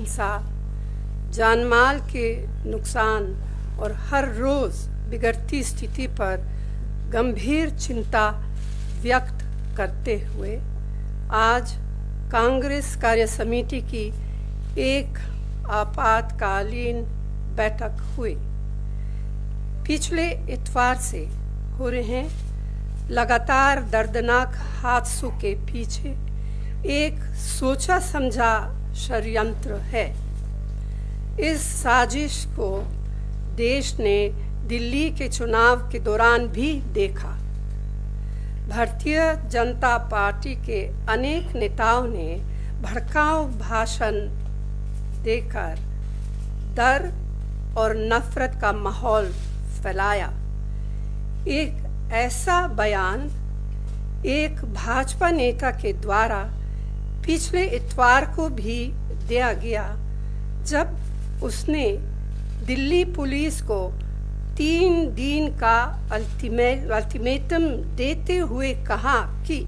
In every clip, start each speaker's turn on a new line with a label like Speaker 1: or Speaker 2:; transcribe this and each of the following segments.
Speaker 1: हिंसा, जानमाल के नुकसान और हर रोज़ बिगड़ती स्थिति पर गंभीर चिंता व्यक्त करते हुए आज कांग्रेस कार्य समिति की एक आपातकालीन बैठक हुई। पिछले इतवार से हो रहे लगातार दर्दनाक हादसों के पीछे एक सोचा समझा षड्यंत्र है। इस साजिश को देश ने दिल्ली के चुनाव के दौरान भी देखा। भारतीय जनता पार्टी के अनेक नेताओं ने भड़काऊ भाषण देकर डर और नफरत का माहौल फैलाया। एक ऐसा बयान एक भाजपा नेता के द्वारा पिछले इतवार को भी दिया गया, जब उसने दिल्ली पुलिस को 3 दिन का अल्टीमेटम देते हुए कहा कि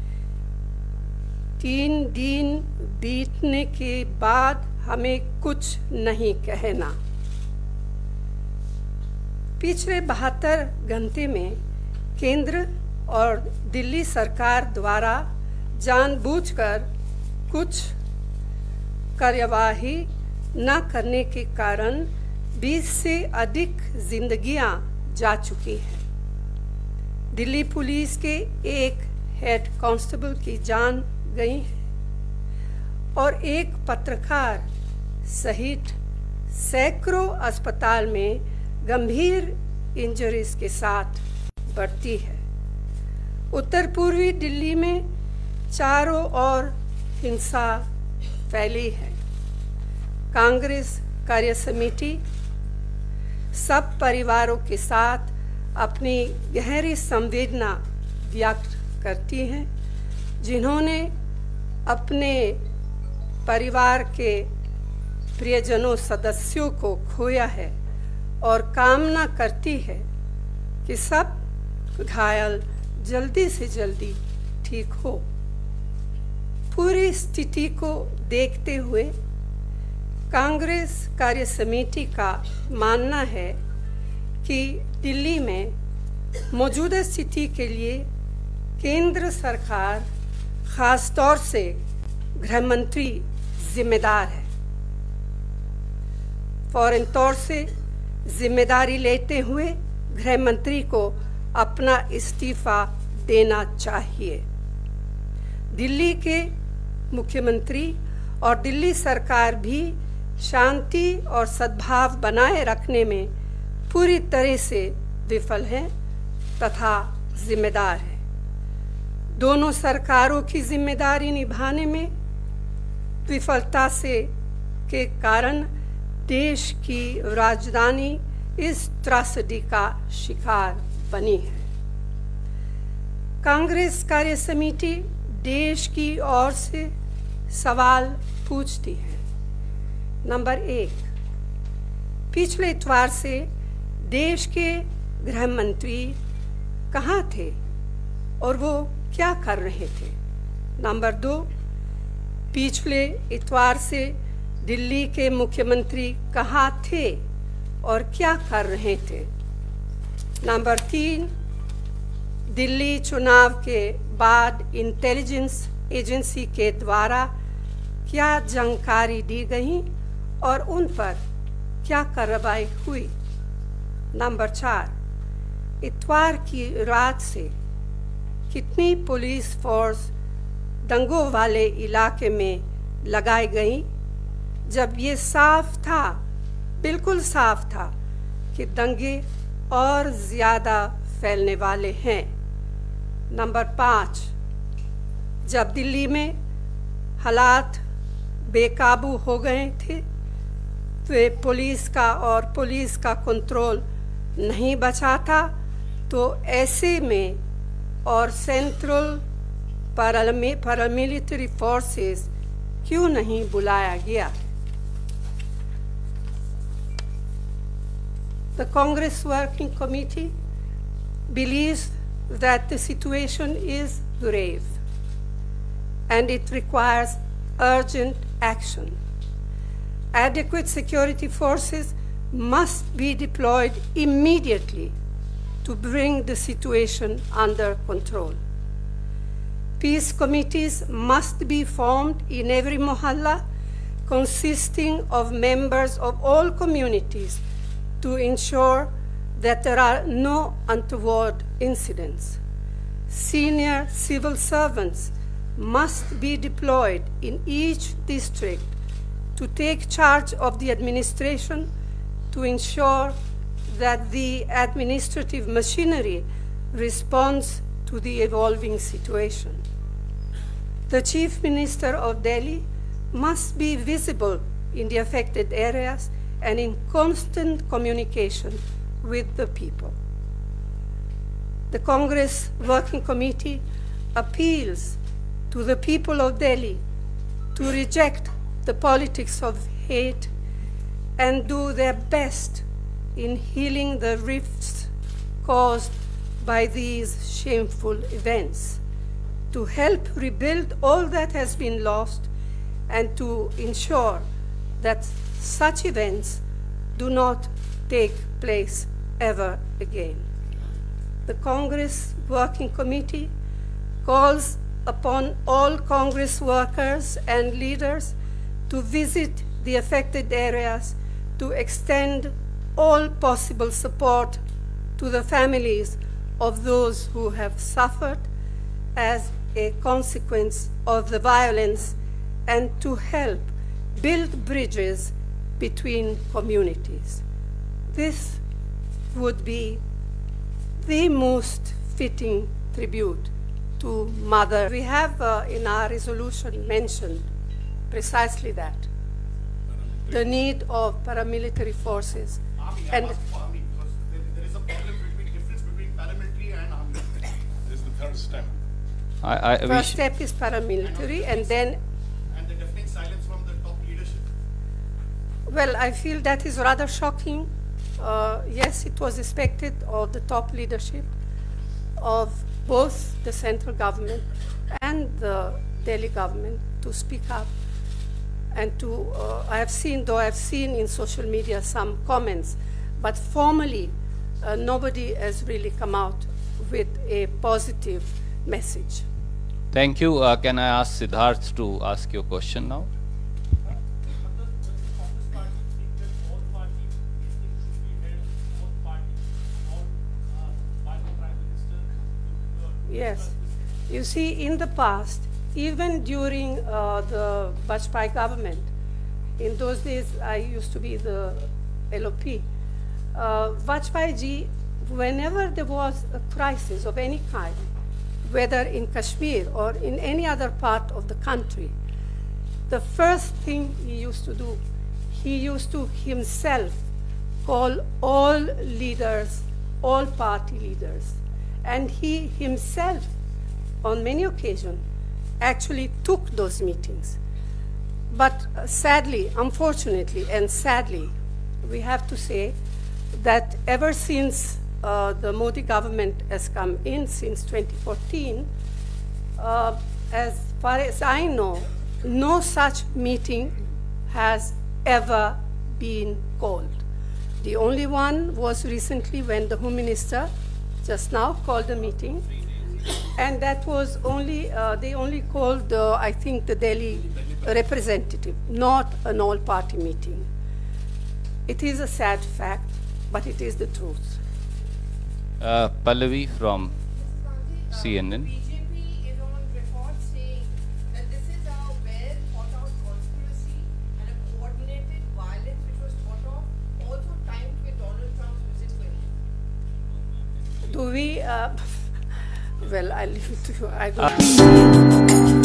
Speaker 1: 3 दिन बीतने के बाद हमें कुछ नहीं कहना। पिछले 72 घंटे में केंद्र और दिल्ली सरकार द्वारा जानबूझकर कुछ कार्यवाही न करने के कारण 20 से अधिक जिंदगियां जा चुकी हैं। दिल्ली पुलिस के एक हेड कांस्टेबल की जान गई है और एक पत्रकार सहित सैकड़ों अस्पताल में गंभीर इंजरीज के साथ बढ़ती है। उत्तर पूर्वी दिल्ली में चारों ओर हिंसा फैली है। कांग्रेस कार्य समिति सब परिवारों के साथ अपनी गहरी संवेदना व्यक्त करती है, जिन्होंने अपने परिवार के प्रियजनों सदस्यों को खोया है, और कामना करती है कि सब घायल जल्दी से जल्दी ठीक हो। पूरी स्थिति को देखते हुए कांग्रेस कार्य समिति का मानना है कि दिल्ली में मौजूदा स्थिति के लिए केंद्र सरकार, खास तौर से गृह मंत्री जिम्मेदार है। फौरन तौर से जिम्मेदारी लेते हुए गृह मंत्री को अपना इस्तीफा देना चाहिए। दिल्ली के मुख्यमंत्री और दिल्ली सरकार भी शांति और सद्भाव बनाए रखने में पूरी तरह से विफल है तथा जिम्मेदार है। दोनों सरकारों की जिम्मेदारी निभाने में विफलता के कारण देश की राजधानी इस त्रासदी का शिकार बनी है। कांग्रेस कार्य समिति देश की ओर से सवाल पूछती है। नंबर 1, पिछले इतवार से देश के गृह मंत्री कहाँ थे और वो क्या कर रहे थे? नंबर 2, पिछले इतवार से दिल्ली के मुख्यमंत्री कहाँ थे और क्या कर रहे थे? नंबर 3, दिल्ली चुनाव के बाद इंटेलिजेंस एजेंसी के द्वारा क्या जानकारी दी गई और उन पर क्या कार्रवाई हुई? नंबर 4, इतवार की रात से कितनी पुलिस फोर्स दंगों वाले इलाके में लगाई गई, जब ये साफ था, बिल्कुल साफ था कि दंगे और ज़्यादा फैलने वाले हैं। नंबर 5, जब दिल्ली में हालात बेकाबू हो गए थे तो पुलिस का कंट्रोल नहीं बचा था, तो ऐसे में और सेंट्रल पैरामिलिट्री फोर्सेस क्यों नहीं बुलाया गया? The Congress Working Committee believes that the situation is grave and it requires urgent action. Adequate security forces must be deployed immediately to bring the situation under control. Peace committees must be formed in every mohalla, consisting of members of all communities, to ensure that there are no untoward incidents. Senior civil servants must be deployed in each district to take charge of the administration, to ensure that the administrative machinery responds to the evolving situation. The Chief Minister of Delhi must be visible in the affected areas and in constant communication with the people. The Congress Working Committee appeals to the people of Delhi to reject the politics of hate and do their best in healing the rifts caused by these shameful events, to help rebuild all that has been lost, and to ensure that such events do not take place ever again. The Congress Working Committee calls upon all Congress workers and leaders to visit the affected areas, to extend all possible support to the families of those who have suffered as a consequence of the violence, and to help build bridges between communities. This would be the most fitting tribute to Mother. We have in our resolution mentioned precisely that, the need of paramilitary forces.
Speaker 2: And army, because there is a problem between difference between paramilitary and army. This is the third step.
Speaker 1: First step is paramilitary, and then...
Speaker 2: And the deafening silence from the top leadership.
Speaker 1: Well, I feel that is rather shocking. Yes, it was expected of the top leadership of both the central government and the Delhi government to speak up and to, I have seen in social media some comments, but formally nobody has really come out with a positive message.
Speaker 3: Thank you. Can I ask Siddharth to ask your question now?
Speaker 1: Yes. You see, in the past, even during the Vajpayee government, in those days I used to be the LOP, Vajpayee ji, whenever there was a crisis of any kind, whether in Kashmir or in any other part of the country, the first thing he used to do, he used to himself call all leaders, all party leaders, and he himself, on many occasions, actually took those meetings. But sadly, unfortunately, and sadly, we have to say that ever since the Modi government has come in, since 2014, as far as I know, no such meeting has ever been called. The only one was recently when the Home Minister just now called a meeting, and that was only, they only called, I think, the Delhi representative, not an all-party meeting. It is a sad fact, but it is the truth.
Speaker 3: Pallavi from CNN.
Speaker 4: BJP is on record saying that this is a well-thought-out conspiracy and a coordinated violence which was thought of, also timed with Donald Trump's visit to India.
Speaker 1: Do we, well, I'll leave it to you. I don't